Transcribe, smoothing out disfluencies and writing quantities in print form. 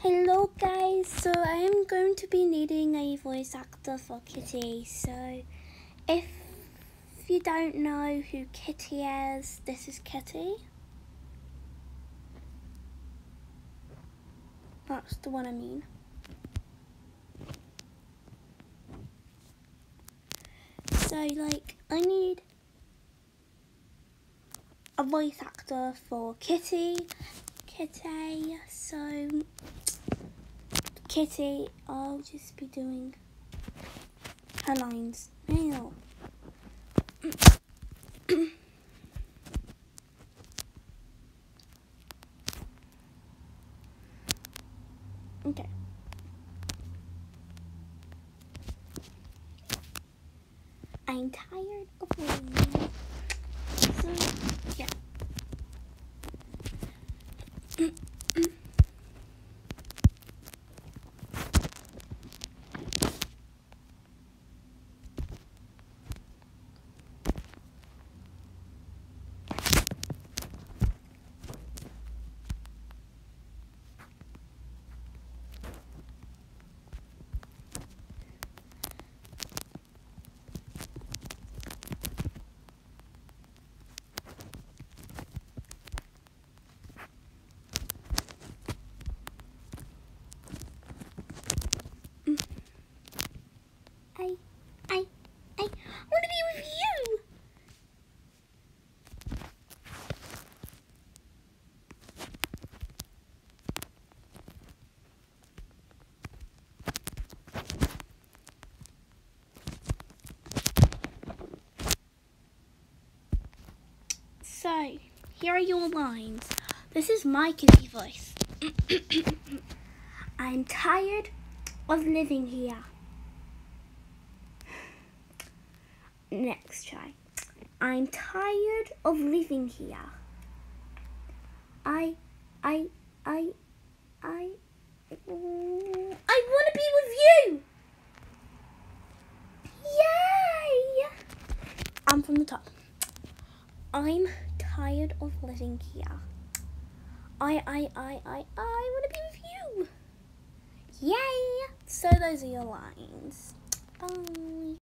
Hello guys, so I am going to be needing a voice actor for Kitty. So if you don't know who Kitty is, this is Kitty. That's the one I mean. So I need a voice actor for Kitty. So Kitty, I'll just be doing her lines now. Okay. I'm tired of waiting. So, yeah. I want to be with you. So, here are your lines. This is my Kitty voice. I'm tired of living here. Next try. I'm tired of living here. I want to be with you. Yay! I'm from the top. I'm tired of living here. I want to be with you. Yay! So those are your lines. Bye.